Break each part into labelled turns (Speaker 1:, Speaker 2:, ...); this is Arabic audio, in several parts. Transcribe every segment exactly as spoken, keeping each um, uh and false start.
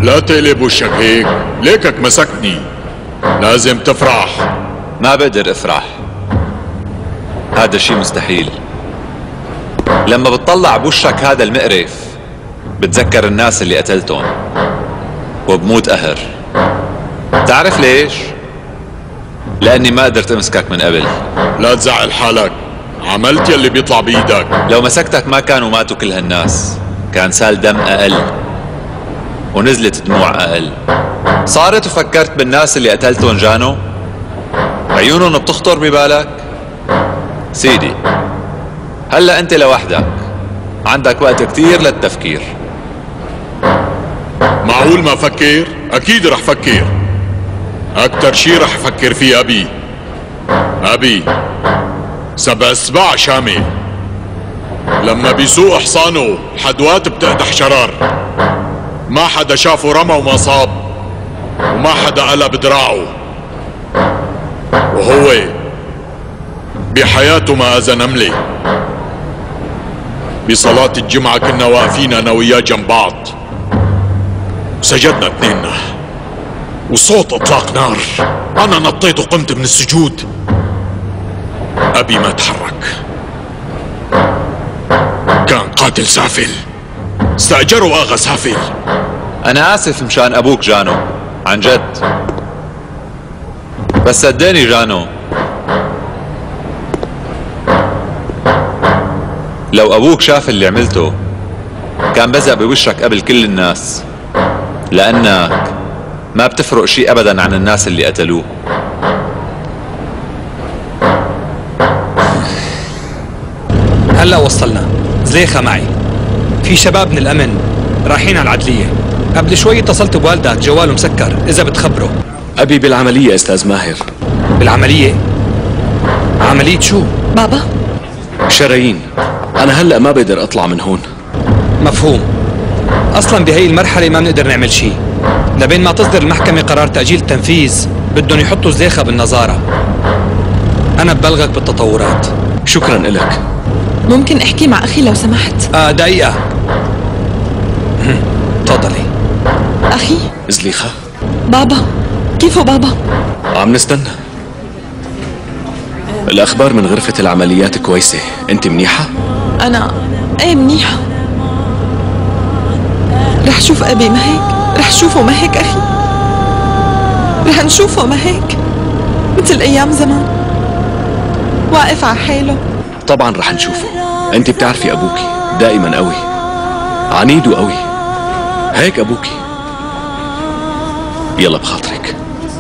Speaker 1: لا تقلب وشك هيك، ليكك مسكني. لازم تفرح.
Speaker 2: ما بقدر افرح، هذا شيء مستحيل. لما بتطلع بوشك هذا المقرف بتذكر الناس اللي قتلتهم وبموت قهر. تعرف ليش؟ لاني ما قدرت امسكك من قبل.
Speaker 1: لا تزعل حالك، عملت يلي بيطلع بايدك.
Speaker 2: لو مسكتك ما كانوا ماتوا كل هالناس، كان سال دم اقل ونزلت دموع اقل. صارت وفكرت بالناس اللي قتلتهم جانو؟ عيونهم بتخطر ببالك؟ سيدي هلا انت لوحدك، عندك وقت كتير للتفكير.
Speaker 1: معقول ما فكر؟ اكيد رح فكر. اكتر شي رح فكر فيه ابي. ابي سبع سباع شامل، لما بيسوق حصانه الحدوات بتقدح شرار، ما حدا شافه رمى وما صاب، وما حدا قلب دراعه، وهو بحياته ما اذى نمله. بصلاة الجمعة كنا واقفين انا وياه جنب بعض، سجدنا اثنيننا وصوت اطلاق نار. انا نطيت وقمت من السجود. ابي ما تحرك. كان قاتل سافل، استأجروا اغا سافل.
Speaker 2: انا اسف مشان ابوك جانو، عن جد. بس صدقني جانو، لو ابوك شاف اللي عملته كان بزق بوشك قبل كل الناس، لانك ما بتفرق شيء ابدا عن الناس اللي قتلوه.
Speaker 3: هلا وصلنا. زليخة معي، في شباب من الامن رايحين على العدلية. قبل شوي اتصلت بوالدك، جواله مسكر، اذا بتخبره.
Speaker 4: ابي بالعملية استاذ ماهر.
Speaker 3: بالعملية؟ عملية شو؟
Speaker 5: بابا
Speaker 4: شرايين. انا هلا ما بقدر اطلع من هون.
Speaker 3: مفهوم. اصلا بهي المرحلة ما بنقدر نعمل شيء، لبين ما تصدر المحكمة قرار تأجيل التنفيذ. بدهم يحطوا زليخة بالنظارة. انا ببلغك بالتطورات.
Speaker 4: شكرا إلك.
Speaker 5: ممكن احكي مع اخي لو سمحت؟
Speaker 3: اه دقيقة. تفضلي.
Speaker 5: اخي
Speaker 4: زليخة.
Speaker 5: بابا كيفه بابا؟
Speaker 4: عم نستنى. الاخبار من غرفة العمليات كويسة، انت منيحة؟
Speaker 5: انا ايه منيحة. رح شوف ابي ما هيك؟ رح شوفه ما هيك اخي؟ رح نشوفه ما هيك؟ مثل ايام زمان واقف على حاله.
Speaker 4: طبعا رح نشوفه. انت بتعرفي ابوكي دائما قوي، عنيد وقوي، هيك ابوكي. يلا بخاطرك.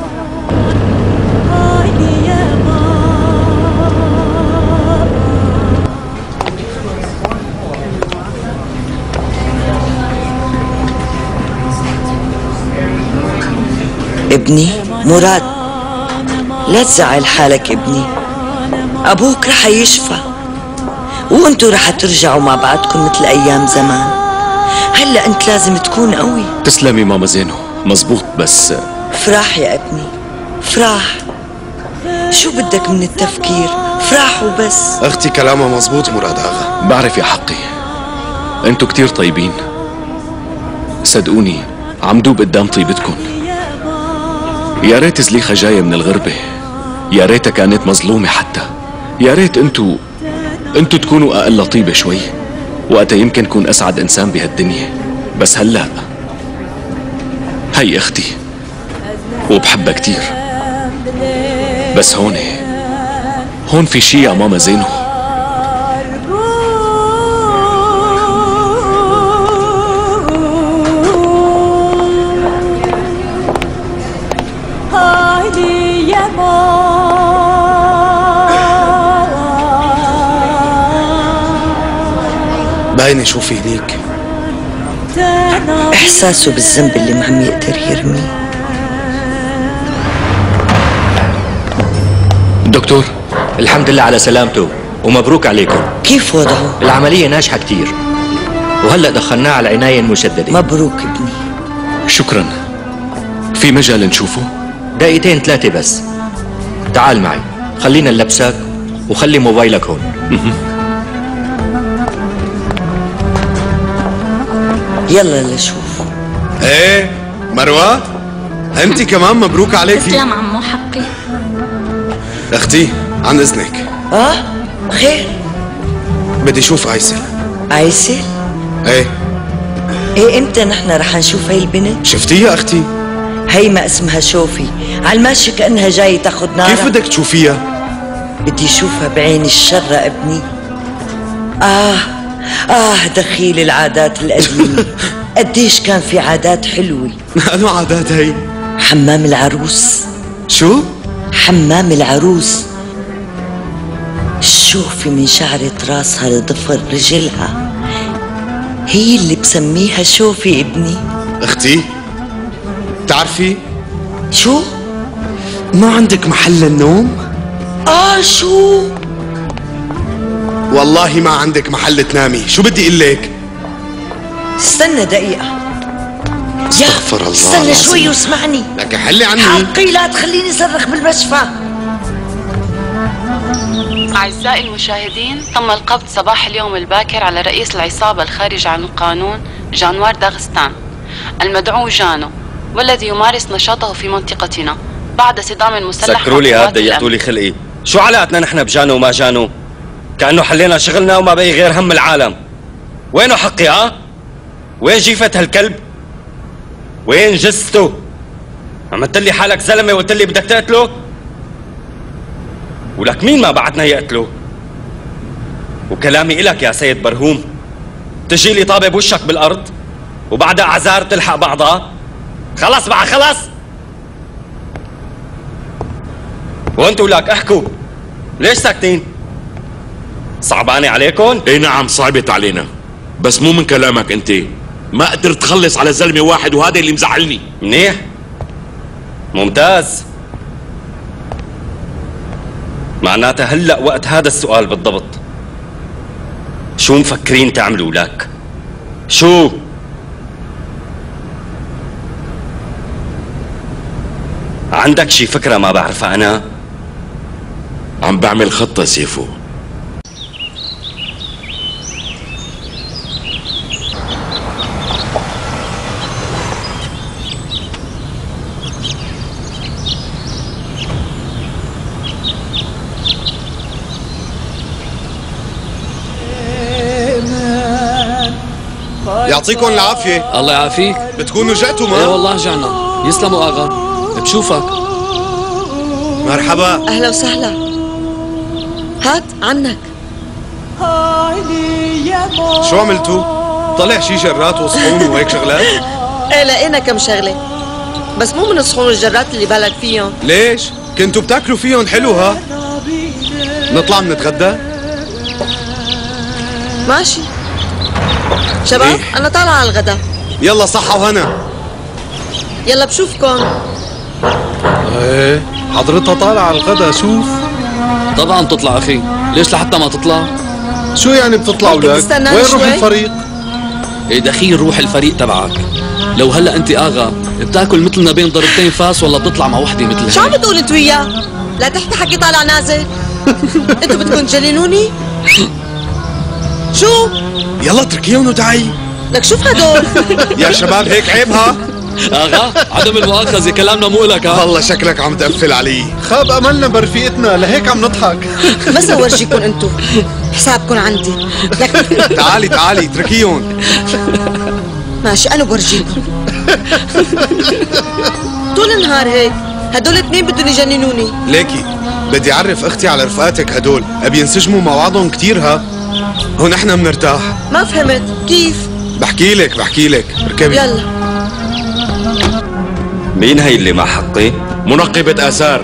Speaker 6: ابني مراد، لا تزعل حالك ابني، ابوك رح يشفى وانتو رح ترجعوا مع بعضكم مثل ايام زمان. هلا انت لازم تكون قوي.
Speaker 4: تسلمي ماما زينو، مزبوط. بس
Speaker 6: افرح يا ابني، افرح. شو بدك من التفكير؟ افرح وبس.
Speaker 7: اختي كلامها مزبوط مراد اغا.
Speaker 4: بعرف يا حقي، انتو كتير طيبين، صدقوني عم دوب قدام طيبتكن. يا ريت زليخة جاية من الغربة، يا ريتها كانت مظلومة حتى. يا ريت انتو انتو تكونوا اقل طيبة شوي، وقتها يمكن كون اسعد انسان بهالدنيا. بس هلا هي اختي وبحبها كتير. بس هون هون في شي يا ماما زينو.
Speaker 7: باينة شوفي هنيك
Speaker 6: احساسه بالذنب اللي ما عم يقدر يرميه.
Speaker 8: دكتور الحمد لله على سلامته ومبروك عليكم.
Speaker 6: كيف وضعه؟
Speaker 8: العملية ناجحة كتير وهلأ دخلناه على العناية المشددة.
Speaker 6: مبروك ابني.
Speaker 4: شكرا. في مجال نشوفه؟
Speaker 8: دقيقتين ثلاثة بس. تعال معي، خلينا نلبسك وخلي موبايلك هون.
Speaker 6: يلا لشوف.
Speaker 7: ايه مروة انت كمان مبروك عليكي.
Speaker 9: تسلم عمو حقي.
Speaker 7: اختي عن اذنك.
Speaker 6: اه خير؟
Speaker 7: بدي اشوف عيسل.
Speaker 6: عيسل؟
Speaker 7: ايه
Speaker 6: ايه امتى نحن رح نشوف هاي البنت؟
Speaker 7: شفتيها اختي؟
Speaker 6: هي ما اسمها شوفي، على الماشي كأنها جاي تاخد نارا.
Speaker 7: كيف بدك تشوفيها؟
Speaker 6: بدي اشوفها بعين الشر ابني. اه اه دخيل العادات القديمة. قديش كان في عادات حلوة.
Speaker 7: أنو عادات هي؟
Speaker 6: حمام العروس.
Speaker 7: شو؟
Speaker 6: حمام العروس. شوفي من شعرة راسها لضفر رجلها، هي اللي بسميها شوفي ابني.
Speaker 7: اختي بتعرفي
Speaker 6: شو؟
Speaker 7: ما عندك محل النوم؟
Speaker 6: اه شو؟
Speaker 7: والله ما عندك محل تنامي، شو بدي اقول لك؟
Speaker 6: استنى دقيقة.
Speaker 7: استغفر الله
Speaker 6: استنى
Speaker 7: العظيم.
Speaker 6: شوي واسمعني.
Speaker 7: لك حلي عني.
Speaker 6: حقي لا تخليني صرخ بالمشفى.
Speaker 10: أعزائي المشاهدين، تم القبض صباح اليوم الباكر على رئيس العصابة الخارج عن القانون جانوار داغستان المدعو جانو، والذي يمارس نشاطه في منطقتنا بعد صدام مسلح.
Speaker 11: سكروا لي هاد، ضيقتوا لي خلقي. شو علاقتنا نحن بجانو وما جانو؟ كأنه حلينا شغلنا وما بقي غير هم العالم. وينه حقي ها؟ وين جيفة هالكلب؟ وين جثته؟ عملت لي حالك زلمه وقلت لي بدك تقتله؟ ولك مين ما بعتنا يقتله؟ وكلامي إلك يا سيد برهوم، تجي لي طابة بوشك بالأرض وبعدها أعذار تلحق بعضها؟ خلص بقى خلص. وانتوا لك احكوا، ليش ساكتين؟ صعبانة عليكم؟
Speaker 1: اي نعم صعبت علينا، بس مو من كلامك انت. ما قدرت تخلص على زلمة واحد وهذا اللي مزعلني.
Speaker 11: منيح، ممتاز. معناتها هلأ وقت هذا السؤال بالضبط. شو مفكرين تعملوا لك؟ شو؟ عندك شي فكرة ما بعرفها أنا؟
Speaker 1: عم بعمل خطة سيفو.
Speaker 7: يعطيكم العافية.
Speaker 3: الله يعافيك.
Speaker 7: بتكونوا جأتوا ما؟
Speaker 3: ايه والله جعنا. يسلموا اغا، بشوفك.
Speaker 7: مرحبا.
Speaker 5: اهلا وسهلا. هات عنك.
Speaker 7: شو عملتوا؟ طلع شي جرات وصحون وهيك شغلات؟
Speaker 5: ايه لقينا كم شغله، بس مو من الصحون والجرات اللي بالك فيهم.
Speaker 7: ليش؟ كنتوا بتاكلوا فيهم حلو ها؟ نطلع نتغدى؟
Speaker 5: ماشي شباب. إيه؟ انا طالعه على الغداء.
Speaker 7: يلا صحة وهنا.
Speaker 5: يلا بشوفكم.
Speaker 7: ايه حضرتها طالعة على الغداء. شوف
Speaker 3: طبعا تطلع اخي، ليش لحتى ما تطلع؟
Speaker 7: شو يعني بتطلع ولك؟ وين روح الفريق؟
Speaker 3: ايه دخيل روح الفريق تبعك. لو هلا انت اغا بتاكل مثلنا بين ضربتين فاس ولا بتطلع مع وحده مثل هيك؟
Speaker 5: شو عم بتقول انت وياه؟ لا تحكي حكي طالع نازل. انتوا بدكم تجننوني؟ شو؟
Speaker 7: يلا اتركيهم وتعي.
Speaker 5: لك شوف هدول.
Speaker 7: يا شباب هيك عيب ها؟
Speaker 3: اغا عدم المؤاخذة كلامنا مو لك ها؟
Speaker 7: والله شكلك عم تقفل علي. خاب املنا برفيقتنا لهيك عم نضحك.
Speaker 5: بس اورجيكم انتو حسابكم عندي. لك
Speaker 7: تعالي تعالي اتركيهم.
Speaker 5: ماشي انا بورجيكم. طول النهار هيك هدول اثنين بدهم يجننوني.
Speaker 7: ليكي بدي اعرف اختي على رفقاتك هدول، ابي ينسجموا مع بعضهم كثير ها. هون احنا بنرتاح.
Speaker 5: ما فهمت كيف؟
Speaker 7: بحكي لك بحكي لك اركبي.
Speaker 5: يلا.
Speaker 11: مين هي اللي مع حقي؟
Speaker 1: منقبة آثار.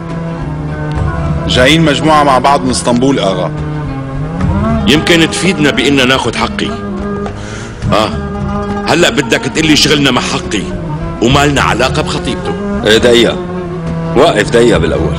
Speaker 12: جايين مجموعة مع بعض من اسطنبول اغا.
Speaker 1: يمكن تفيدنا بإننا ناخد حقي. اه هلا بدك تقلي شغلنا مع حقي وما لنا علاقة بخطيبته.
Speaker 11: ايه دقيقة، وقف دقيقة بالأول.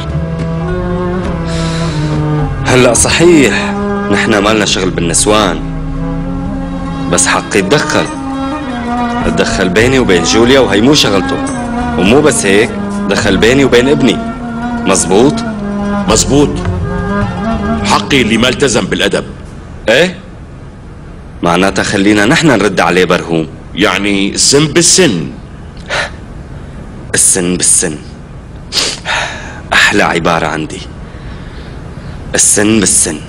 Speaker 11: هلا صحيح نحن ما لنا شغل بالنسوان، بس حقي تدخل تدخل بيني وبين جوليا وهي مو شغلته. ومو بس هيك، دخل بيني وبين ابني. مزبوط؟
Speaker 1: مزبوط. حقي اللي ما التزم بالأدب.
Speaker 11: ايه؟ معناتها خلينا نحن نرد عليه برهوم.
Speaker 1: يعني سن بالسن.
Speaker 11: السن بالسن، أحلى عبارة عندي. السن بالسن.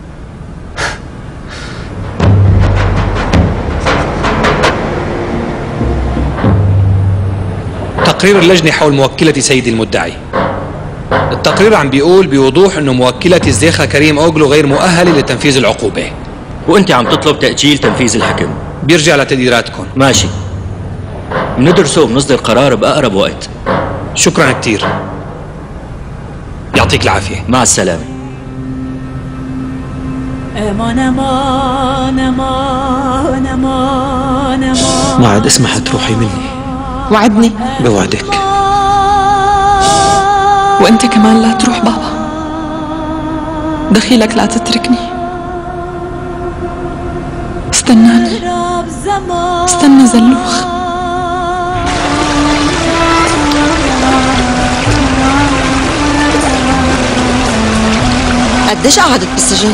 Speaker 3: تقرير اللجنة حول موكلة سيدي المدعي. التقرير عم بيقول بوضوح انه موكلة الزيخة كريم اوغلو غير مؤهلة لتنفيذ العقوبة.
Speaker 8: وانت عم تطلب تأجيل تنفيذ الحكم.
Speaker 3: بيرجع لتقديراتكم.
Speaker 8: ماشي، بندرسه وبنصدر قرار بأقرب وقت.
Speaker 3: شكرا كتير، يعطيك العافية.
Speaker 8: مع السلامة.
Speaker 9: امان امان امان امان امان.
Speaker 3: ما عاد اسمح تروحي مني.
Speaker 5: وعدني.
Speaker 3: بوعدك.
Speaker 5: وانت كمان لا تروح بابا، دخيلك لا تتركني. استناني، استنى زلوخ.
Speaker 6: قديش قعدت بالسجن؟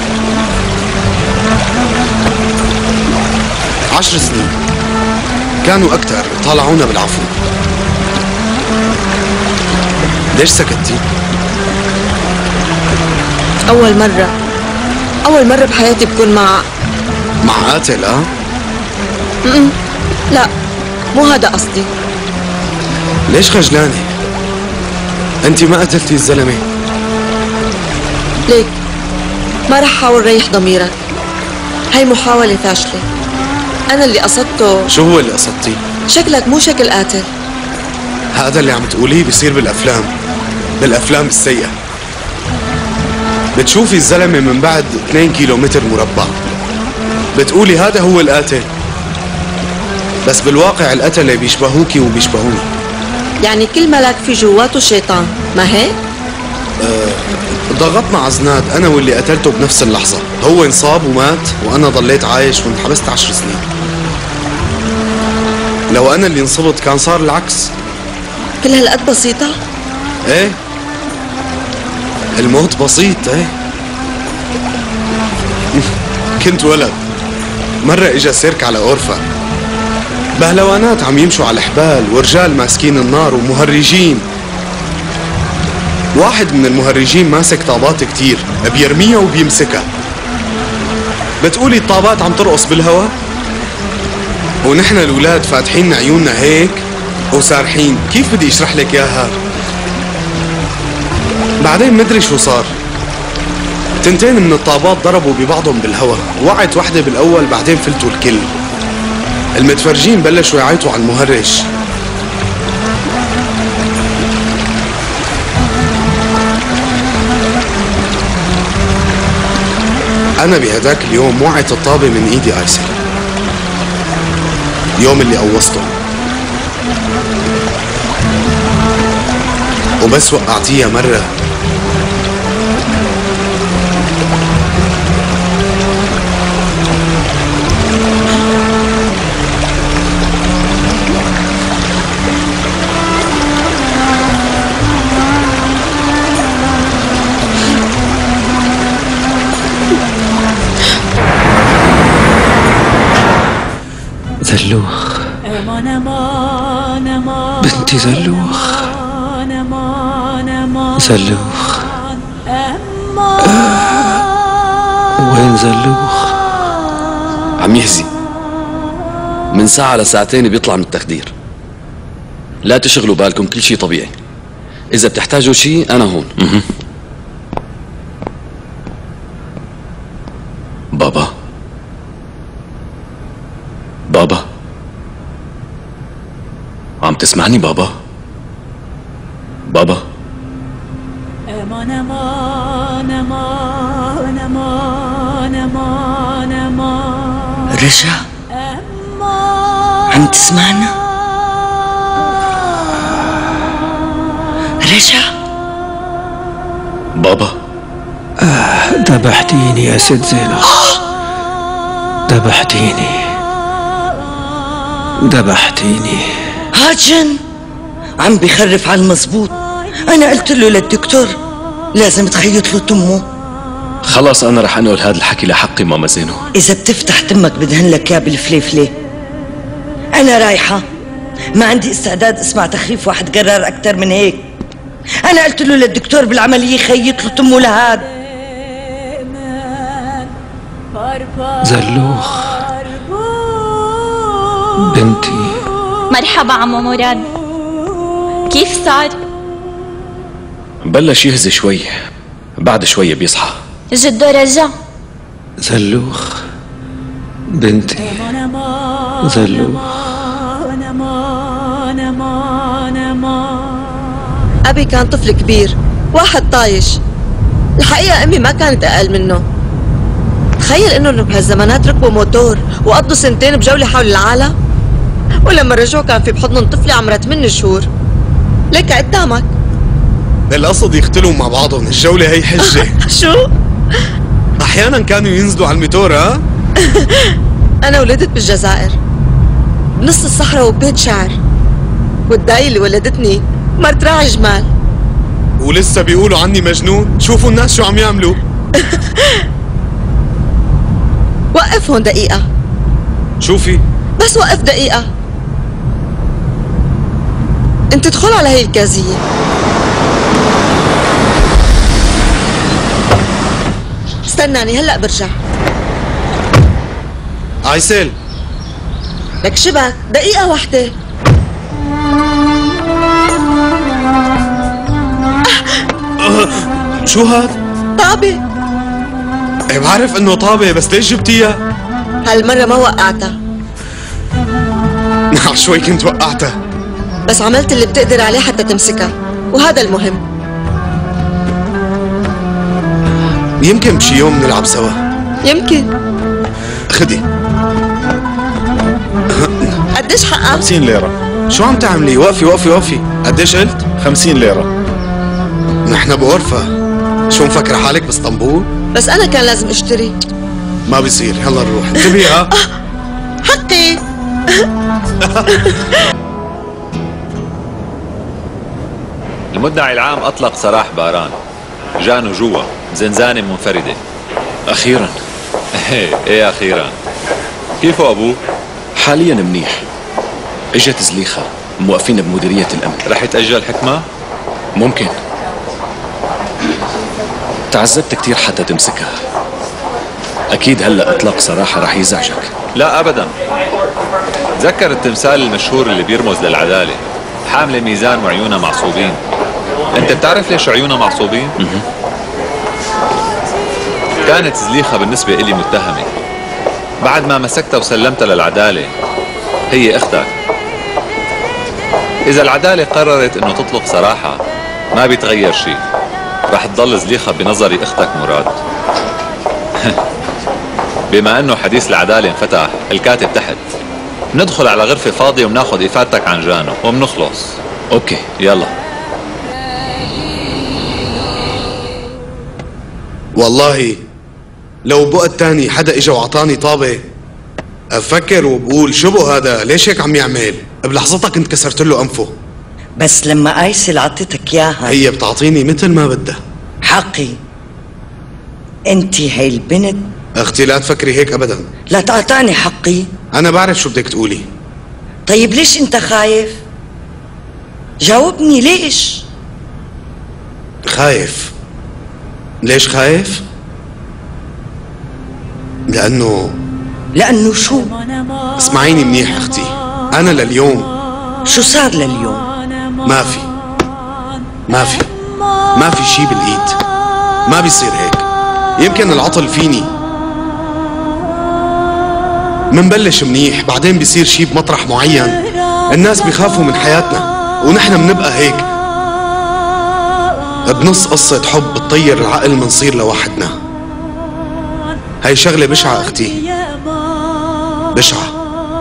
Speaker 7: عشر سنين. كانوا أكتر، طالعونا بالعفو. ليش سكتتي؟
Speaker 6: أول مرة أول مرة بحياتي بكون مع
Speaker 7: مع قاتل اه؟
Speaker 6: م-م. لا، مو هذا قصدي.
Speaker 7: ليش خجلانة؟ أنت ما قتلتي الزلمة.
Speaker 6: ليك ما رح حاول ريح ضميرك، هاي محاولة فاشلة. أنا اللي قصدته.
Speaker 7: شو هو اللي قصدتيه؟
Speaker 6: شكلك مو شكل قاتل.
Speaker 7: هذا اللي عم تقوليه بيصير بالأفلام، بالأفلام السيئة. بتشوفي الزلمة من بعد اثنين كيلومتر مربع بتقولي هذا هو القاتل، بس بالواقع القتلة بيشبهوكي وبيشبهوني.
Speaker 6: يعني كل ملك في جواته شيطان، ما هيك؟
Speaker 7: أه ضغطنا عزناد أنا واللي قتلته بنفس اللحظة. هو انصاب ومات وأنا ضليت عايش وانحبست عشر سنين. لو أنا اللي انصبت كان صار العكس.
Speaker 6: كل هالقد بسيطة؟
Speaker 7: ايه، الموت بسيط. ايه كنت ولد مرة اجا سيرك على غرفة، بهلوانات عم يمشوا على الحبال ورجال ماسكين النار ومهرجين. واحد من المهرجين ماسك طابات كتير بيرميها وبيمسكها. بتقولي الطابات عم ترقص بالهواء ونحن الولاد فاتحين عيوننا هيك وسارحين. كيف بدي اشرح لك اياها؟ بعدين مدري شو صار، تنتين من الطابات ضربوا ببعضهم بالهواء، وقعت وحده بالاول بعدين فلتوا الكل. المتفرجين بلشوا يعيطوا على المهرج. انا بهداك اليوم وقعت الطابه من ايدي ايسر، يوم اللي قوصته، وبس وقعتيها مرة
Speaker 3: زلوخ بنتي زلوخ زلوخ آه. وين زلوخ؟
Speaker 4: عم يهزي من ساعة لساعتين بيطلع من التخدير. لا تشغلوا بالكم، كل شيء طبيعي. إذا بتحتاجوا شيء أنا هون. م- بابا بابا عم تسمعني بابا؟ بابا
Speaker 9: امان امان امان امان امان امان.
Speaker 6: رجع عم تسمعنا؟ رجع
Speaker 4: بابا.
Speaker 3: آه ذبحتيني يا ست زينب، ذبحتيني ذبحتيني.
Speaker 6: هاد جن عم بيخرف على المزبوط. أنا قلت له للدكتور لازم تخيط له تمه.
Speaker 4: خلاص أنا رح أنقل هذا الحكي لحقي ماما زينو.
Speaker 6: إذا بتفتح تمك بدهن لك يا بالفليفلة. أنا رايحة ما عندي استعداد اسمع تخريف واحد قرار اكثر من هيك. انا قلت له للدكتور بالعمليه خيط له تمه لهاد.
Speaker 3: زلوخ بنتي.
Speaker 13: مرحبا عمو مراد، كيف صار؟
Speaker 4: بلش يهزي شوي، بعد شوي بيصحى.
Speaker 13: جدو رجع.
Speaker 3: زلوخ بنتي. زلوخ.
Speaker 5: أبي كان طفل كبير، واحد طايش. الحقيقة أمي ما كانت أقل منه. تخيل إنه بهالزمانات ركبوا موتور وقضوا سنتين بجولة حول العالم، ولما رجعوا كان في بحضنهم طفلة عمرها ثمان شهور. لك قدامك.
Speaker 7: القصد يختلوا مع بعضهم، الجولة هي حجة.
Speaker 5: شو؟
Speaker 7: أحيانا كانوا ينزلوا على الموتور. ها؟
Speaker 5: أنا ولدت بالجزائر بنص الصحراء وببيت شعر، والداي اللي ولدتني مرت راعي جمال.
Speaker 7: ولسه بيقولوا عني مجنون؟ شوفوا الناس شو عم يعملوا.
Speaker 5: وقف هون دقيقة.
Speaker 7: شوفي
Speaker 5: بس وقف دقيقة. انت ادخل على هي الكازية. استناني هلأ برجع.
Speaker 7: عيسل
Speaker 5: لك شبك دقيقة واحدة.
Speaker 7: شو هاد؟
Speaker 5: طابة.
Speaker 7: ايه بعرف انه طابة، بس ليش جبتيها؟
Speaker 5: هالمرة ما وقعتها.
Speaker 7: شوي كنت وقعتها،
Speaker 5: بس عملت اللي بتقدر عليه حتى تمسكها، وهذا المهم.
Speaker 7: يمكن بشي يوم نلعب سوا.
Speaker 5: يمكن.
Speaker 7: خدي.
Speaker 5: قديش حقها؟
Speaker 12: خمسين ليرة.
Speaker 7: شو عم تعملي؟ وقفي وقفي وقفي. قديش قلت؟
Speaker 12: خمسين ليرة.
Speaker 7: نحن بغرفة، شو مفكرة حالك باسطنبول؟
Speaker 5: بس أنا كان لازم أشتري.
Speaker 7: ما بيصير، يلا نروح. انتبهي. ها؟
Speaker 5: حقي.
Speaker 2: المدعي العام أطلق سراح باران، جانو جوا زنزانة منفردة.
Speaker 4: أخيرا.
Speaker 2: ايه ايه أخيرا. كيفه أبوه؟
Speaker 4: حاليا منيح. اجت زليخة موقفين بمديرية الأمن.
Speaker 2: رح يتأجل حكمة؟
Speaker 4: ممكن. تعذبت كتير حتى تمسكها. أكيد هلأ إطلاق سراحة رح يزعجك.
Speaker 2: لا أبدا. تذكر التمثال المشهور اللي بيرمز للعدالة، حاملة ميزان وعيونها معصوبين. أنت بتعرف ليش عيونها معصوبين؟ كانت زليخة بالنسبة إلي متهمة. بعد ما مسكتها وسلمتها للعدالة، هي أختك. إذا العدالة قررت إنه تطلق سراحة ما بيتغير شيء، رح تضل زليخة بنظري أختك مراد. بما إنه حديث العدالة انفتح، الكاتب تحت. ندخل على غرفة فاضية وبناخذ إفادتك عن جانو وبنخلص.
Speaker 4: أوكي
Speaker 2: يلا.
Speaker 7: والله لو بوقت تاني حدا اجا وعطاني طابة افكر وبقول شو بو هذا، ليش هيك عم يعمل؟ بلحظتها كنت كسرت له انفه.
Speaker 6: بس لما ايسل عطيتك اياها
Speaker 7: هي بتعطيني مثل ما بدها.
Speaker 6: حقي. انتي هي البنت.
Speaker 7: اختي لا تفكري هيك ابدا.
Speaker 6: لا تعطاني حقي.
Speaker 7: انا بعرف شو بدك تقولي.
Speaker 6: طيب ليش انت خايف؟ جاوبني ليش؟
Speaker 7: خايف. ليش خايف؟ لأنه
Speaker 6: لأنه شو؟
Speaker 7: اسمعيني منيح أختي، أنا لليوم.
Speaker 6: شو صار لليوم؟
Speaker 7: ما في ما في ما في شي بالإيد، ما بيصير هيك. يمكن العطل فيني، منبلش منيح بعدين بيصير شي بمطرح معين، الناس بيخافوا من حياتنا ونحن منبقى هيك. بنص قصة حب بتطير العقل منصير لوحدنا. هاي شغلة بشعة أختي، بشعة.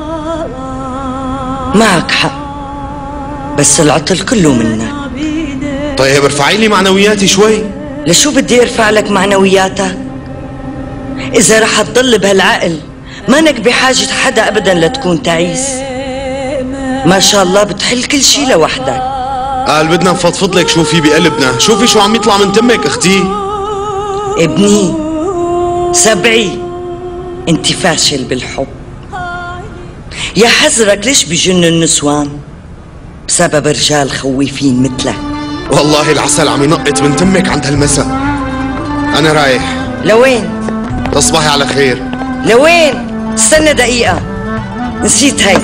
Speaker 6: معك حق، بس العطل كله منك.
Speaker 7: طيب ارفعي لي معنوياتي شوي.
Speaker 6: لشو بدي ارفع لك معنوياتك؟ إذا رح تضل بهالعقل مانك بحاجة حدا أبدا لتكون تعيس. ما شاء الله بتحل كل شي لوحدك.
Speaker 7: قال بدنا نفضفض لك شو في بقلبنا، شوفي شو عم يطلع من تمك اختي.
Speaker 6: ابني سبعي، انت فاشل بالحب. يا حزرك ليش بيجنوا النسوان؟ بسبب رجال خويفين مثلك.
Speaker 7: والله العسل عم ينقط من تمك عند هالمساء. أنا رايح.
Speaker 6: لوين؟
Speaker 7: تصبحي على خير.
Speaker 6: لوين؟ استنى دقيقة، نسيت هي.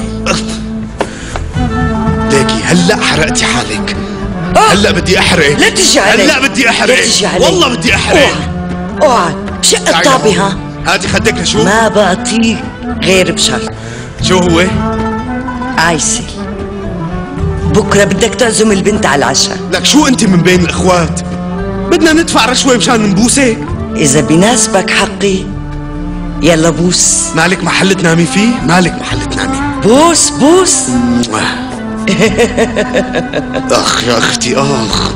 Speaker 7: ليكي هلا حرقتي حالك. هلا بدي احرق.
Speaker 6: لا تجي علي.
Speaker 7: هلا بدي احرق.
Speaker 6: لا تجي علي.
Speaker 7: والله بدي احرق.
Speaker 6: اوعى بشق الطابة. ها
Speaker 7: هاتي خدك لشوف.
Speaker 6: ما بعطيك غير بشرط.
Speaker 7: شو هو؟
Speaker 6: عايسل، بكره بدك تعزم البنت على العشاء.
Speaker 7: لك شو انت من بين الاخوات؟ بدنا ندفع رشوه مشان نبوسك؟
Speaker 6: اذا بيناسبك حقي يلا بوس.
Speaker 7: مالك محل تنامي فيه؟ مالك محل تنامي.
Speaker 6: بوس بوس.
Speaker 7: اخ يا اختي اخ.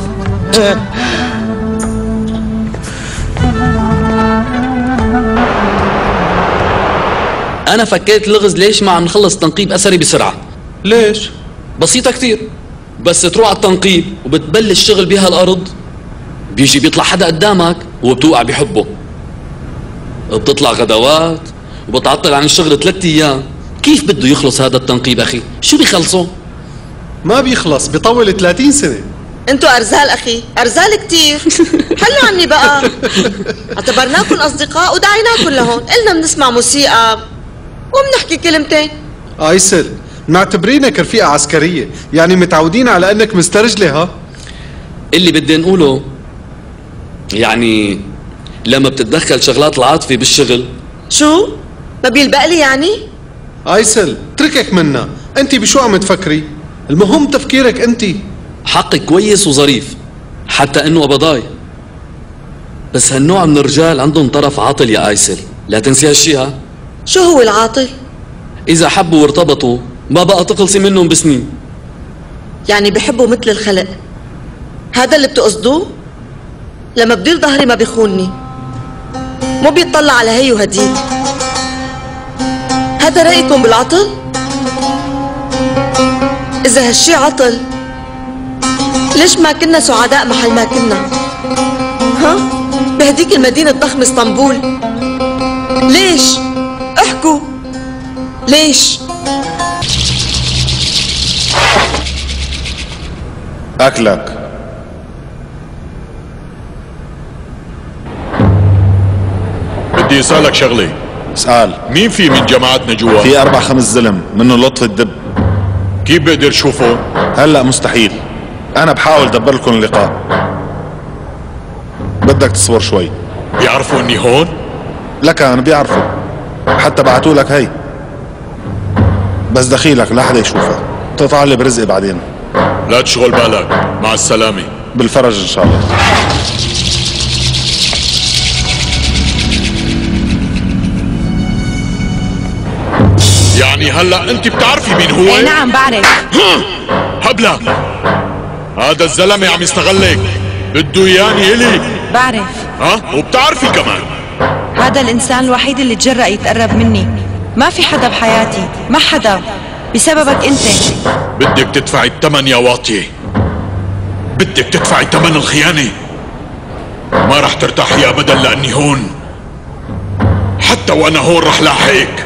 Speaker 14: أنا فكيت لغز ليش ما عم نخلص تنقيب أثري بسرعة. ليش؟ بسيطة كتير، بس تروح على التنقيب وبتبلش شغل بها الأرض، بيجي بيطلع حدا قدامك وبتوقع بحبه، بتطلع غدوات وبتعطل عن الشغل ثلاثة أيام. كيف بده يخلص هذا التنقيب أخي؟ شو بيخلصه؟
Speaker 15: ما بيخلص، بيطول ثلاثين سنة.
Speaker 5: انتوا أرزال أخي، أرزال كتير. حلوا عني بقى. اعتبرناكم أصدقاء ودعيناكم لهون، قلنا بنسمع موسيقى وبنحكي كلمتين.
Speaker 15: عايسل، معتبرينك رفيقة عسكرية، يعني متعودين على انك مسترجلة. ها
Speaker 14: اللي بدي نقوله يعني لما بتتدخل شغلات العاطفة بالشغل.
Speaker 5: شو؟ ما بيلبق لي يعني؟
Speaker 15: عايسل اتركك منا، انت بشو عم تفكري؟ المهم تفكيرك انت.
Speaker 14: حقي كويس وظريف حتى انه قبضاي، بس هالنوع من الرجال عندهم طرف عاطل يا آيسل، لا تنسي هالشي. ها
Speaker 5: شو هو العاطل؟ إذا
Speaker 14: حبوا وارتبطوا ما بقى تخلصي منهم بسنين.
Speaker 5: يعني بحبوا مثل الخلق، هذا اللي بتقصدوه؟ لما بدير ظهري ما بيخونني، مو بيطلع على هي وهديك. هذا رأيكم بالعطل؟ إذا هالشي عطل ليش ما كنا سعداء محل ما كنا؟ ها؟ بهديك المدينة الضخمة اسطنبول. ليش؟ احكوا ليش؟
Speaker 12: أكلك.
Speaker 1: بدي اسألك شغلة.
Speaker 12: اسأل.
Speaker 1: مين في من جماعتنا جوا؟
Speaker 12: في أربع خمس زلم، منه لطف الدب.
Speaker 1: كيف بقدر شوفه؟
Speaker 12: هلا مستحيل، أنا بحاول أدبر لكم اللقاء، بدك تصبر شوي.
Speaker 1: بيعرفوا إني هون؟
Speaker 12: لك أنا بيعرفوا، حتى بعتوا لك هي، بس دخيلك لا حدا يشوفك، تطلع لي برزقي بعدين.
Speaker 1: لا تشغل بالك، مع السلامة.
Speaker 12: بالفرج إن شاء الله.
Speaker 1: يعني هلا انت بتعرفي مين هو؟
Speaker 16: ايه نعم بعرف.
Speaker 1: هبلة، هذا الزلمة عم يستغلك، بده اياني الي.
Speaker 16: بعرف.
Speaker 1: ها؟ وبتعرفي كمان
Speaker 16: هذا الانسان الوحيد اللي تجرأ يتقرب مني، ما في حدا بحياتي، ما حدا، بسببك انت.
Speaker 1: بدك تدفعي الثمن يا واطية، بدك تدفعي ثمن الخيانة. ما رح ترتاحي ابدا لاني هون، حتى وانا هون رح لاحقك.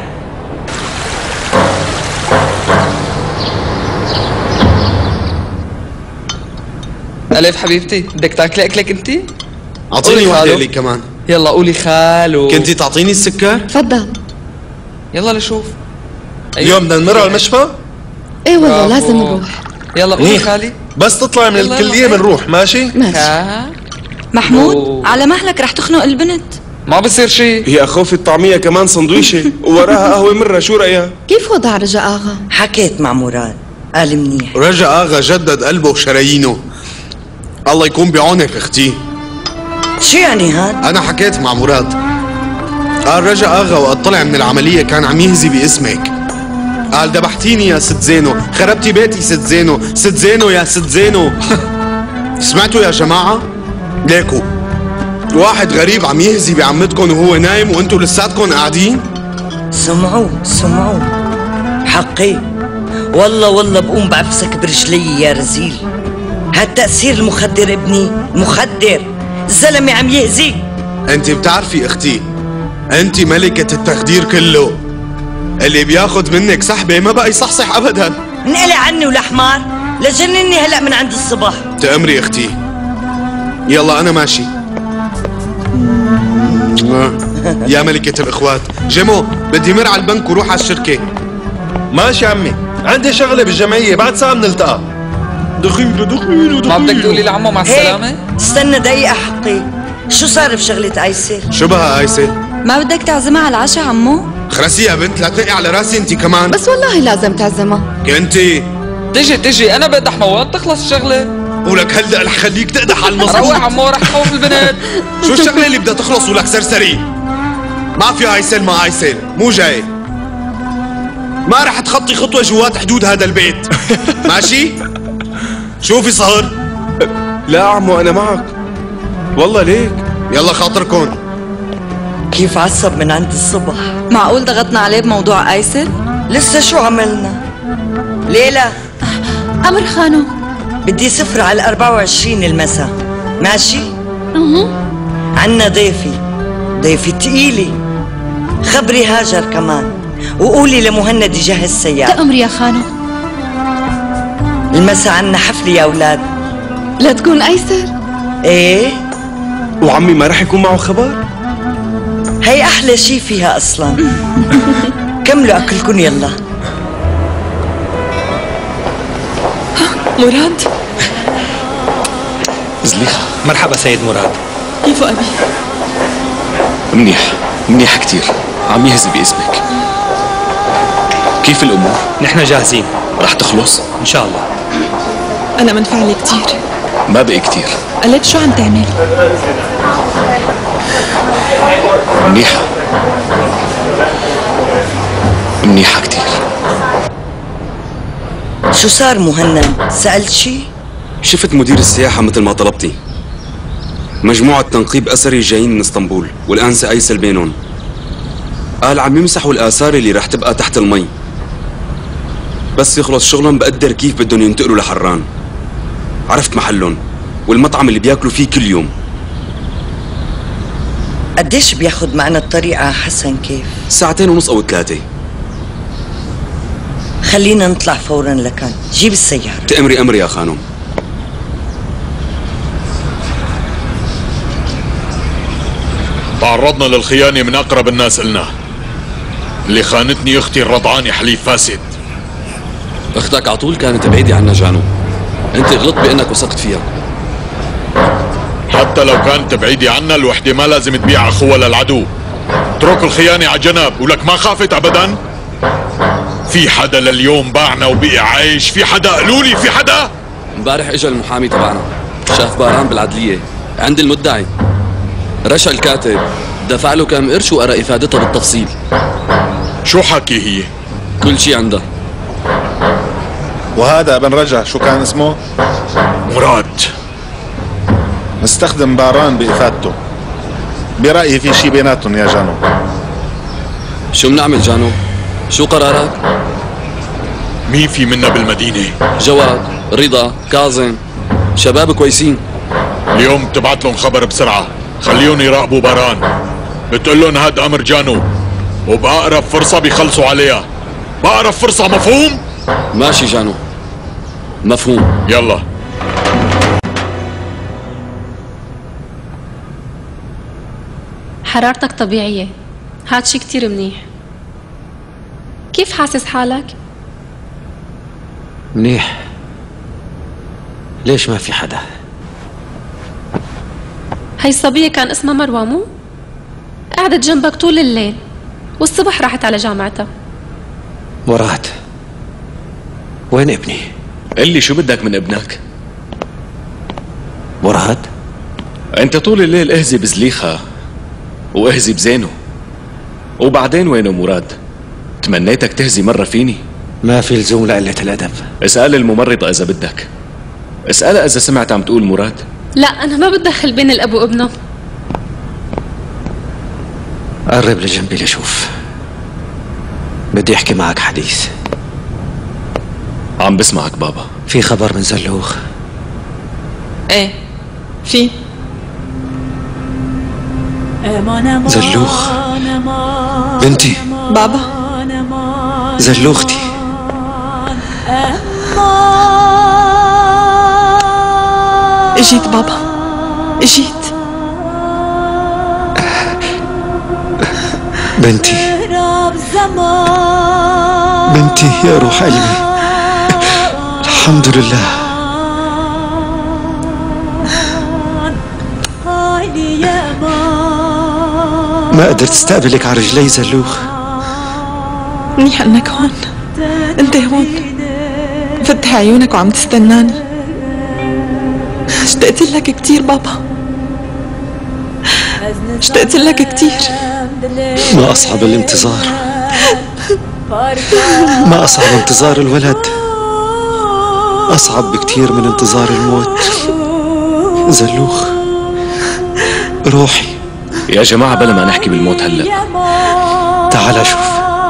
Speaker 3: ألف حبيبتي، بدك تاكلي أكلك أنت؟
Speaker 7: أعطيني واحدة لي كمان.
Speaker 3: يلا قولي خالو.
Speaker 7: كنتي تعطيني السكر؟
Speaker 5: تفضل.
Speaker 3: يلا لشوف.
Speaker 7: اليوم بدنا نمر على المشفى؟
Speaker 5: ايه والله لازم نروح.
Speaker 3: يلا قولي خالي.
Speaker 7: بس تطلع من الكلية بنروح، ماشي؟
Speaker 5: ماشي.
Speaker 16: محمود أوه. على مهلك رح تخنق البنت.
Speaker 3: ما بصير شيء.
Speaker 17: هي أخوفي الطعمية كمان سندويشة ووراها قهوة مرة، شو رأيها؟
Speaker 5: كيف وضع رجا آغا؟
Speaker 6: حكيت مع مراد، قال منيح.
Speaker 7: رجا آغا جدد قلبه وشرايينه. الله يكون بعونك اختي.
Speaker 6: شو يعني هاد؟
Speaker 7: انا حكيت مع مراد، قال رجا آغا وقت طلع من العملية كان عم يهزي باسمك، قال دبحتيني يا ست زينو، خربتي بيتي ست زينو، ست زينو يا ست زينو. سمعتوا يا جماعة؟ ليكو واحد غريب عم يهزي بعمتكم وهو نايم وانتوا لساتكم قاعدين.
Speaker 6: سمعوا سمعوا حقي، والله والله بقوم بعفسك برجلي يا رزيل. هالتأثير المخدر ابني، مخدر، الزلمة عم يأذيك.
Speaker 7: انت بتعرفي اختي، انت ملكة التخدير كله. اللي بياخد منك سحبة ما بقى يصحصح ابدا.
Speaker 6: انقلع عني ولا حمار، لجنني هلا من عند الصبح.
Speaker 7: تأمري اختي. يلا انا ماشي. يا ملكة الاخوات، جيمو بدي مر على البنك وروح على الشركة.
Speaker 17: ماشي عمي، عندي شغلة بالجمعية بعد ساعة بنلتقى. دخيلة دخيلة دخيلة.
Speaker 3: ما بدك تقولي لعمو مع السلامة؟
Speaker 6: استنى دقيقة حقي، شو صار بشغلة ايسل؟
Speaker 7: شو بها ايسل؟
Speaker 16: ما بدك تعزمها على العشاء عمو؟
Speaker 7: خرسي يا بنت لا تنقي على راسي انت كمان.
Speaker 5: بس والله لازم تعزمها.
Speaker 7: كنتي
Speaker 3: تجي تجي انا بدح مواد تخلص الشغلة.
Speaker 7: ولك هلدا رح خليك تقدح على المظبوط.
Speaker 3: روح عمو رح تخوف البنات.
Speaker 7: شو الشغلة اللي بدها تخلص ولك سرسري؟ ما في ايسل ما ايسل، مو جاي. ما رح تخطي خطوة جوات حدود هذا البيت. ماشي؟ شو في صهر؟
Speaker 17: لا عمو انا معك. والله ليك.
Speaker 7: يلا خاطركم.
Speaker 6: كيف عصب من عند الصبح؟
Speaker 16: معقول ضغطنا عليه بموضوع ايسل؟
Speaker 6: لسه شو عملنا؟ ليلى
Speaker 13: أمر خانو.
Speaker 6: بدي صفر على الأربعة وعشرين المساء، ماشي؟
Speaker 13: اها.
Speaker 6: عنا ضيفي، ضيفي تقيلي. خبري هاجر كمان، وقولي لمهند يجهز سيارة.
Speaker 13: تأمر يا خانو.
Speaker 6: المساء عنا حفلة يا أولاد.
Speaker 5: لا تكون أيسر؟
Speaker 6: إيه.
Speaker 17: وعمي ما رح يكون معه خبر؟
Speaker 6: هي أحلى شي فيها أصلاً. كملوا أكلكم يلا.
Speaker 16: مراد.
Speaker 4: زليخة.
Speaker 3: مرحبا سيد مراد.
Speaker 16: كيف أبي؟
Speaker 4: منيح منيح كتير، عم يهزي باسمك. كيف الأمور؟
Speaker 3: نحن جاهزين.
Speaker 4: رح تخلص؟
Speaker 3: إن شاء الله.
Speaker 16: أنا منفعلة كتير.
Speaker 4: ما بقي كتير.
Speaker 16: قلت شو عم تعمل؟
Speaker 4: منيحة منيحة كتير.
Speaker 6: شو صار مهند؟ سألت شي؟
Speaker 18: شفت مدير السياحة مثل ما طلبتي. مجموعة تنقيب أثري جايين من اسطنبول والأنسة أيسل بينهم. قال عم يمسحوا الآثار اللي رح تبقى تحت المي. بس يخلص شغلهم بقدر كيف بدهم ينتقلوا لحران. عرفت محلهم والمطعم اللي بياكلوا فيه كل يوم.
Speaker 6: قديش بياخد معنا الطريقة حسن كيف؟
Speaker 18: ساعتين ونص أو ثلاثة.
Speaker 6: خلينا نطلع فورا لكان، جيب السيارة.
Speaker 18: تأمري أمري يا خانم.
Speaker 1: تعرضنا للخيانة من أقرب الناس إلنا. اللي خانتني أختي الرضعانة حليف فاسد.
Speaker 14: اختك عطول كانت بعيدة عنا جانو. انت غلط بانك وثقت فيها.
Speaker 1: حتى لو كانت بعيدة عنا الوحدة ما لازم تبيع أخوها للعدو. اترك الخيانة على جنب، ولك ما خافت أبدا؟ في حدا لليوم باعنا وبقي عايش؟ في حدا قالولي في حدا؟
Speaker 14: امبارح اجى المحامي تبعنا، شاف باران بالعدلية عند المدعي. رشا الكاتب دفع له كم قرش وقرا افادتها بالتفصيل.
Speaker 1: شو حكي هي؟
Speaker 14: كل شي عندها.
Speaker 12: وهذا ابن رجا شو كان اسمه؟
Speaker 1: مراد.
Speaker 12: مستخدم باران بإفادته. برأيي في شي بيناتهم يا جانو.
Speaker 14: شو بنعمل جانو؟ شو قرارك؟
Speaker 1: مين في منا بالمدينة؟
Speaker 14: جواد، رضا، كاظم، شباب كويسين.
Speaker 1: اليوم بتبعت لهم خبر بسرعة، خليهم يراقبوا باران. بتقول لهم هاد أمر جانو، وبأقرب فرصة بيخلصوا عليها. بأقرب فرصة، مفهوم؟
Speaker 14: ماشي جانو، مفهوم.
Speaker 1: يلا.
Speaker 19: حرارتك طبيعية، هاد شي كتير منيح. كيف حاسس حالك؟
Speaker 3: منيح. ليش ما في حدا؟
Speaker 19: هي الصبية كان اسمها مروة مو؟ قعدت جنبك طول الليل والصبح راحت على جامعتها.
Speaker 3: مراد، وين ابني؟
Speaker 4: قل لي شو بدك من ابنك؟
Speaker 3: مراد؟
Speaker 4: انت طول الليل اهزي بزليخة واهزي بزينو، وبعدين وينه مراد؟ تمنيتك تهزي مرة فيني.
Speaker 3: ما في لزوم لقلة الأدب.
Speaker 4: اسأل الممرضة إذا بدك. اسألها إذا سمعت عم تقول مراد.
Speaker 19: لا أنا ما بتدخل بين الأب وابنه.
Speaker 3: قرب لجنبي لشوف، بدي أحكي معك حديث.
Speaker 4: عم بسمعك بابا.
Speaker 3: في خبر من زلوخ؟
Speaker 16: ايه في.
Speaker 3: زلوخ بنتي.
Speaker 16: بابا
Speaker 20: زلوختي.
Speaker 21: اجيت بابا، اجيت.
Speaker 20: بنتي بنتي يا روح قلبي، الحمد لله. ما قدرت استقبلك على رجلي زلوخ.
Speaker 21: منيح انك هون، انت هون فتح عيونك وعم تستناني. اشتقت لك كتير بابا، اشتقت لك كتير.
Speaker 20: ما أصعب الانتظار، ما أصعب انتظار الولد، أصعب بكتير من انتظار الموت. زلوخ روحي.
Speaker 4: يا جماعة بلا ما نحكي بالموت هلأ،
Speaker 20: تعال شوف.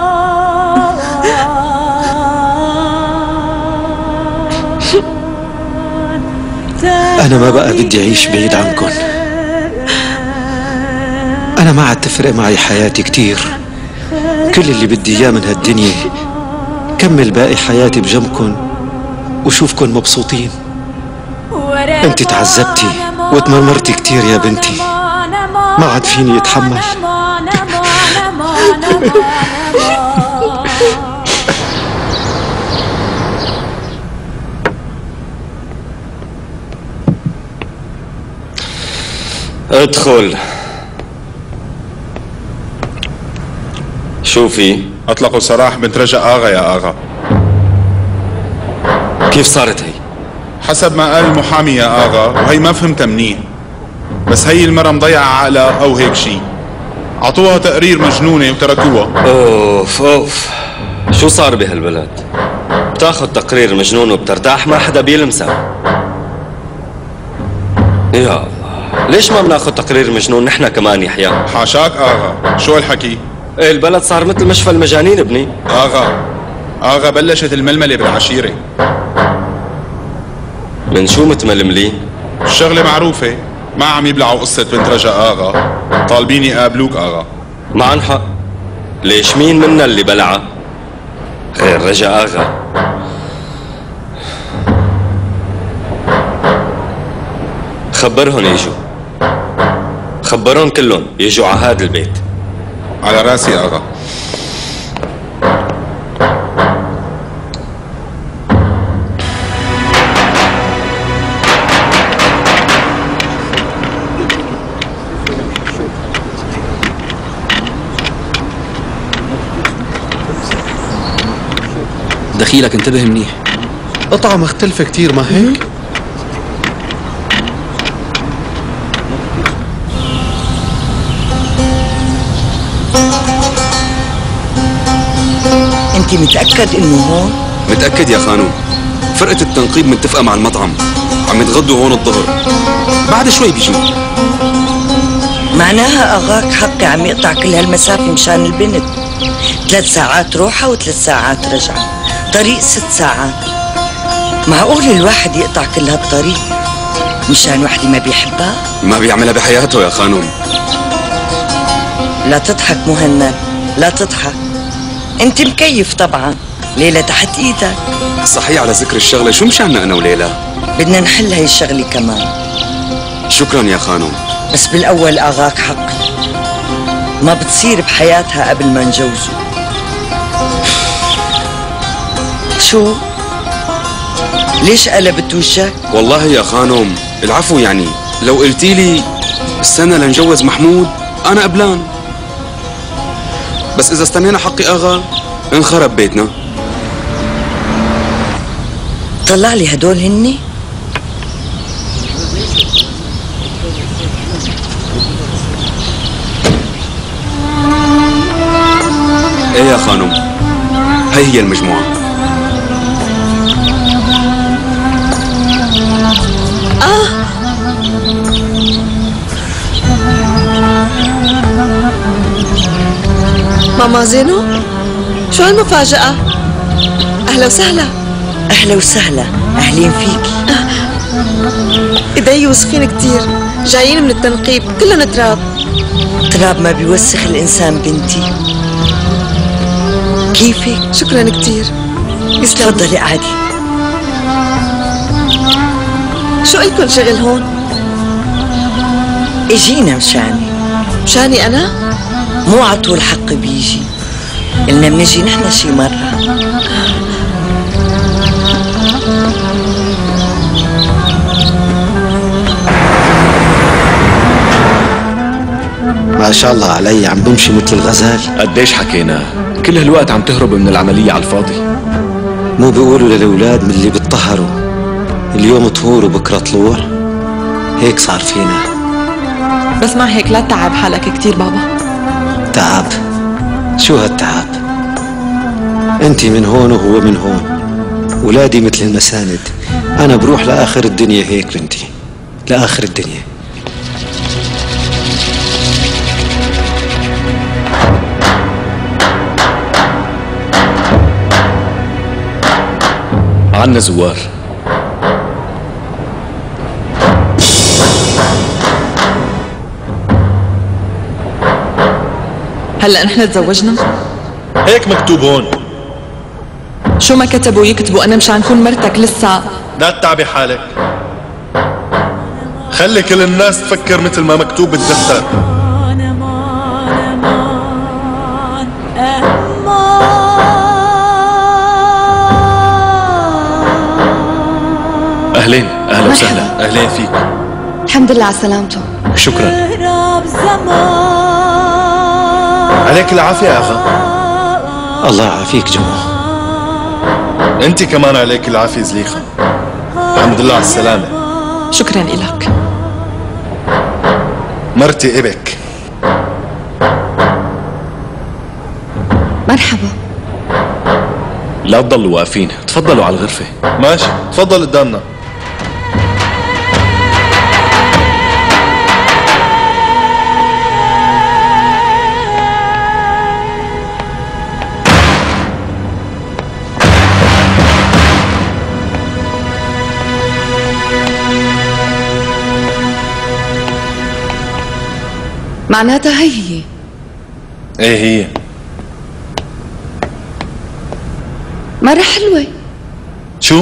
Speaker 20: أنا ما بقى بدي أعيش بعيد عنكن. أنا ما عاد تفرق معي حياتي كتير. كل اللي بدي إياه من هالدنيا كمل باقي حياتي بجنبكن وشوفكن مبسوطين. أنت تعذبتي وتمرمرتي كتير يا بنتي، ما عاد فيني أتحمل.
Speaker 11: ادخل. شو في؟
Speaker 12: اطلقوا سراح بنت رجا اغا يا اغا.
Speaker 11: كيف صارت هي؟
Speaker 12: حسب ما قال المحامي يا اغا، وهي ما فهمتها منيح، بس هي المرة مضيعة عقلها او هيك شي. عطوها تقرير مجنونة وتركوها.
Speaker 11: اوف اوف، شو صار بهالبلد؟ بتاخد تقرير مجنون وبترتاح، ما حدا بيلمسها. يا الله، ليش ما بناخد تقرير مجنون نحن كمان يحيى؟
Speaker 12: حاشاك اغا، شو هالحكي؟
Speaker 11: ايه البلد صار مثل مشفى المجانين ابني.
Speaker 12: اغا اغا بلشت الململة بالعشيرة.
Speaker 11: من شو متململين؟
Speaker 12: الشغلة معروفة، ما عم يبلعوا قصة بنت رجا اغا، طالبين يقابلوك اغا.
Speaker 11: معن حق. ليش مين منا اللي بلعها؟ غير رجا اغا. خبرهم يجوا، خبرهم كلهم يجوا على هذا البيت.
Speaker 12: على راسي اغا.
Speaker 14: دخيلك انتبه منيح.
Speaker 15: قطعة مختلفة كتير ما هيك؟
Speaker 6: انت متأكد انه هون؟
Speaker 18: متأكد يا خانوم. فرقة التنقيب متفقة مع المطعم، عم يتغدوا هون الظهر، بعد شوي بيجوا.
Speaker 6: معناها اغاك حقي عم يقطع كل هالمسافة مشان البنت. ثلاث ساعات روحة وثلاث ساعات رجعة، طريق ست ساعات. معقول الواحد يقطع كل هالطريق مشان وحدة ما بيحبها؟
Speaker 18: ما بيعملها بحياته يا خانوم.
Speaker 6: لا تضحك مهند، لا تضحك. انت مكيف طبعا، ليلى تحت ايدك.
Speaker 18: صحيح، على ذكر الشغلة، شو مشاننا انا وليلى؟
Speaker 6: بدنا نحل هاي الشغلة كمان.
Speaker 18: شكرا يا خانوم.
Speaker 6: بس بالاول اغاك حقي، ما بتصير بحياتها قبل ما نجوزه. شو؟ ليش قلبت وجهك؟
Speaker 18: والله يا خانوم العفو، يعني لو قلتي لي استنى لنجوز محمود انا قبلان، بس اذا استنينا حقي اغا انخرب بيتنا.
Speaker 6: طلع لي هدول هني.
Speaker 18: ايه يا خانوم، هي هي المجموعة.
Speaker 5: آه ماما زينو، شو هالمفاجأة؟ أهلا وسهلا.
Speaker 6: أهلا وسهلا، أهلين فيكي.
Speaker 5: إيدي وسخين كتير، جايين من التنقيب، كلنا تراب.
Speaker 6: تراب ما بيوسخ الإنسان بنتي. كيفك؟
Speaker 5: شكرا كتير. يسلم.
Speaker 6: تفضلي قعدي.
Speaker 5: شو إلكن شغل هون؟
Speaker 6: اجينا مشاني.
Speaker 5: مشاني أنا؟
Speaker 6: مو عطول حق بيجي، قلنا منجي نحن شي مرة.
Speaker 20: ما شاء الله علي عم بمشي مثل الغزال.
Speaker 4: قديش حكينا؟ كل هالوقت عم تهرب من العملية على الفاضي.
Speaker 20: مو بيقولوا للأولاد من اللي بيتطهروا اليوم طهور وبكرة طلوع؟ هيك صار فينا.
Speaker 21: بس مع هيك لا تتعب حالك كتير بابا.
Speaker 20: تعب؟ شو هالتعب؟ انت من هون وهو من هون، ولادي مثل المساند. انا بروح لاخر الدنيا هيك بنتي، لاخر الدنيا.
Speaker 4: عنا زوار.
Speaker 21: هلا نحن تزوجنا؟
Speaker 17: هيك مكتوب هون.
Speaker 21: شو ما كتبوا يكتبوا، انا مشان كون مرتك لسه.
Speaker 17: لا تتعبي حالك، خلي كل الناس تفكر مثل ما مكتوب بالدفتر.
Speaker 4: اهلين، اهلا وسهلا.
Speaker 17: اهلين فيك.
Speaker 21: الحمد لله على سلامته.
Speaker 4: شكرا.
Speaker 17: عليك العافية يا أخا.
Speaker 20: الله يعافيك جمو.
Speaker 17: أنت كمان عليك العافية زليخة. الحمد لله على السلامة.
Speaker 21: شكرا إلك.
Speaker 17: مرتي إبك.
Speaker 21: مرحبا.
Speaker 4: لا تضلوا واقفين، تفضلوا على الغرفة.
Speaker 17: ماشي، تفضل قدامنا.
Speaker 21: معناتها هي هي.
Speaker 17: ايه هي.
Speaker 21: مرة حلوة.
Speaker 17: شو؟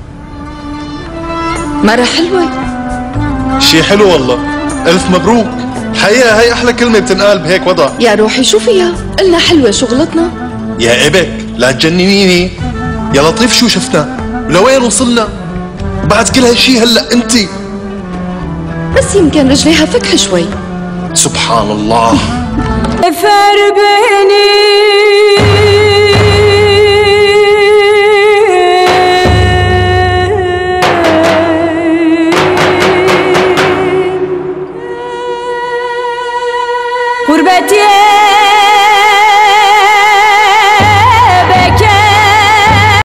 Speaker 21: مرة حلوة.
Speaker 17: شي حلو والله، ألف مبروك. الحقيقة هي أحلى كلمة بتنقال بهيك وضع.
Speaker 21: يا روحي شو فيها؟ قلنا حلوة شغلتنا.
Speaker 17: يا إبك لا تجننيني. يا لطيف شو شفنا؟ ولوين وصلنا؟ وبعد كل هالشي هلا أنت.
Speaker 21: بس يمكن رجليها فكحة شوي.
Speaker 17: سبحان الله.
Speaker 9: فربني قربتي